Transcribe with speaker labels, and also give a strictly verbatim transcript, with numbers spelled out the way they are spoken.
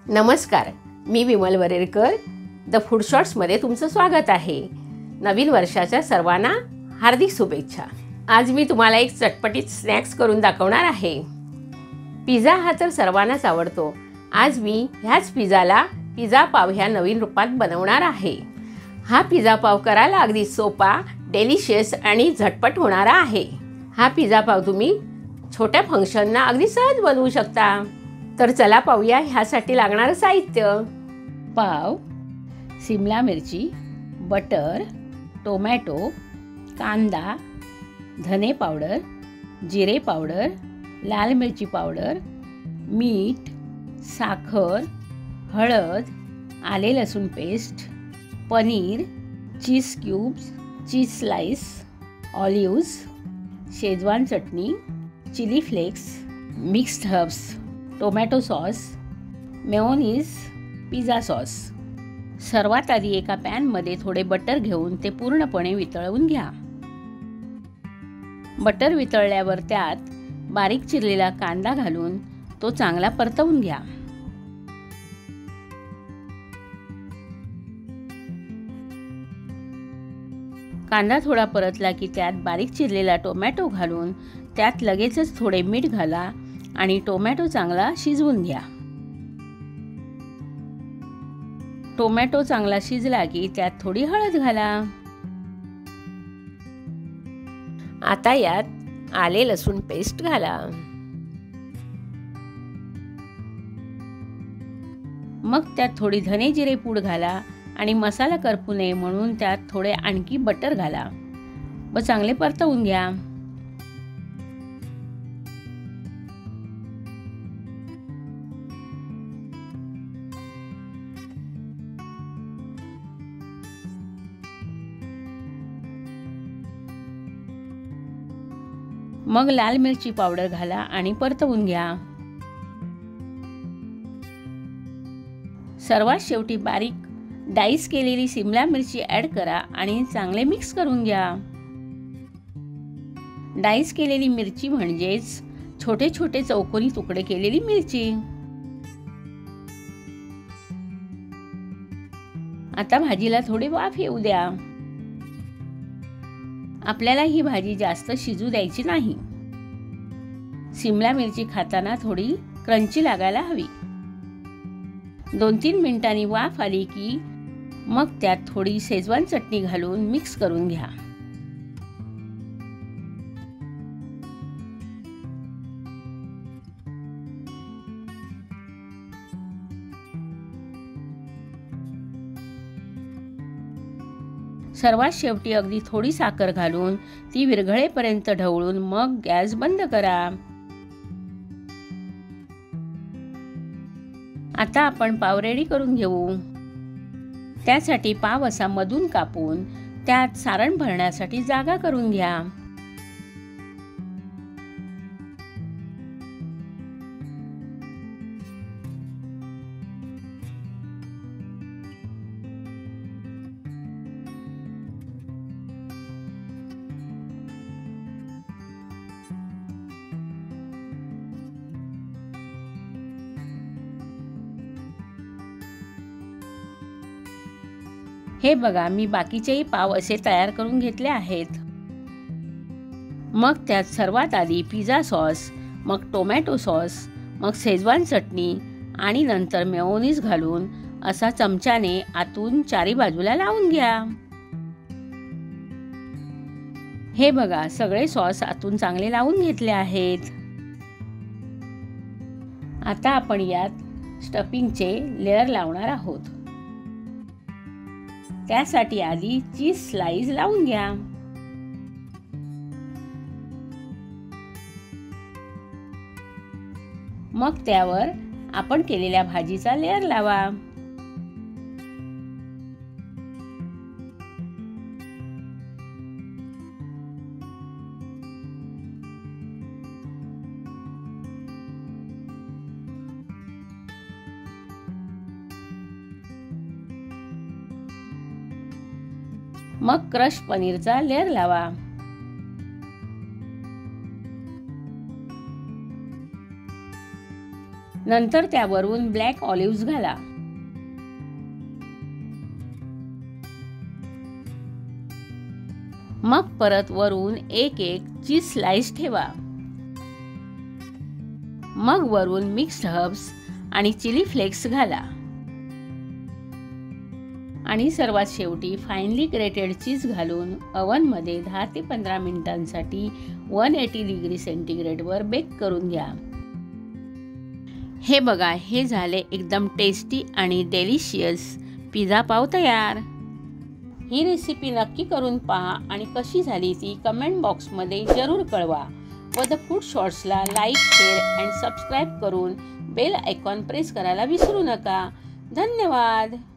Speaker 1: नमस्कार, मी Vimal Varerkar. The food शॉर्ट्समध्ये तुमचं स्वागत आहे. नवीन वर्षाच्या सर्वांना हार्दिक शुभेच्छा. आज मी तुम्हाला एक चटपटीत स्नॅक्स करून दाखवणार आहे. पिझ्झा हा तर सर्वांनाच आवडतो. आज मी ह्याच पिझ्झाला पिझ्झा पाव ह्या नवीन रूपात बनवणार आहे. हा पिझ्झा पाव करायला अगदी सोपा, डेलिशियस आणि झटपट होणारा आहे. हा पिझ्झा पाव तुम्ही छोट्या फंक्शनना अगदी सहज बनवू शकता. तर चला पाहूया ह्यासाठी लागणारं साहित्य. पाव, सिमला मिरची, बटर, टोमॅटो, कांदा, धने पावडर, जिरे पावडर, लाल मिरची पावडर, मीठ, साखर, हळद, आले लसूण paste, paneer, cheese cubes, cheese slice, olives, Schezwan चटणी, chilli flakes, mixed herbs, tomato sauce, mayonnaise, pizza sauce. सर्वात आधी एका पॅनमध्ये थोडे बटर घेऊन ते पूर्णपणे वितळवून घ्या. बटर वितळल्यावर त्यात बारीक चिरलेला कांदा घालून तो चांगला परतवून घ्या. कांदा थोडा परतला की त्यात बारीक चिरलेला टोमॅटो घालून त्यात लगेचच थोडे मीठ घाला आणि टोमॅटो चांगला शिजवून घ्या. टोमॅटो चांगला शिजला की त्यात थोडी हळद घाला. आता यात आले लसूण पेस्ट घाला. मग त्यात थोडी धने जिरे पूड घाला आणि मसाला करपू नये म्हणून त्यात थोडे आणखी बटर घाला व चांगले परतवून घ्या. मग लाल मिरची पावडर घाला आणि परतवून घ्या. सर्वात शेवटी बारीक डाईस केलेली सिमला मिरची ॲड करा आणि चांगले मिक्स करून घ्या. डाईस केलेली मिरची म्हणजेच छोटे छोटे चौकोनी तुकडे केलेली मिरची. आता भाजीला थोडी वाफ येऊ द्या. आपल्याला ही भाजी जास्त शिजू द्यायची नाही. सिमला मिरची खाताना थोडी क्रंची लागायला हवी. दोन तीन मिनिटांनी वाफ आली की मग त्यात थोडी शेजवान चटणी घालून मिक्स करून घ्या. सर्वात शेवटी अगदी थोडी साखर घालून ती विरघळेपर्यंत ढवळून मग गॅस बंद करा. आता आपण पाव रेडी करून घेऊ. त्यासाठी पाव असा मधून कापून त्यात सारण भरण्यासाठी जागा करून घ्या. हे बघा, मी बाकीचेही पाव असे तयार करून घेतले आहेत. मग त्यात सर्वात आधी पिझ्झा सॉस, मग टोमॅटो सॉस, मग शेजवान चटणी आणि नंतर मेयोनीज घालून असा चमच्याने आतून चारी बाजूला लावून घ्या. हे बघा, सगळे सॉस आतून चांगले लावून घेतले आहेत. आता आपण यात स्टफिंगचे लेयर लावणार आहोत. त्यासाठी आधी चीज स्लाइस लावून घ्या. मग त्यावर आपण केलेल्या भाजीचा लेयर लावा. मग क्रश पनीरचा लेयर लावा. नंतर त्यावरून ब्लॅक ऑलिव्हज घाला. मग परत वरून एक एक चीज स्लाइस ठेवा. मग वरून मिक्स्ड हर्ब्स आणि चिली फ्लेक्स घाला. आणि सर्वात शेवटी फाईनली ग्रेटेड चीज घालून ओव्हनमध्ये दहा ते पंधरा मिनिटांसाठी एकशे ऐंशी डिग्री सेंटीग्रेडवर बेक करून घ्या. हे बघा, हे झाले एकदम टेस्टी आणि डेलिशियस पिझ्झा पाव तयार. ही रेसिपी नक्की करून पहा आणि कशी झाली ती कमेंट बॉक्समध्ये जरूर कळवा. व द फूड शॉर्ट्सला लाईक, शेअर अँड सबस्क्राईब करून बेल आयकॉन प्रेस करायला विसरू नका. धन्यवाद.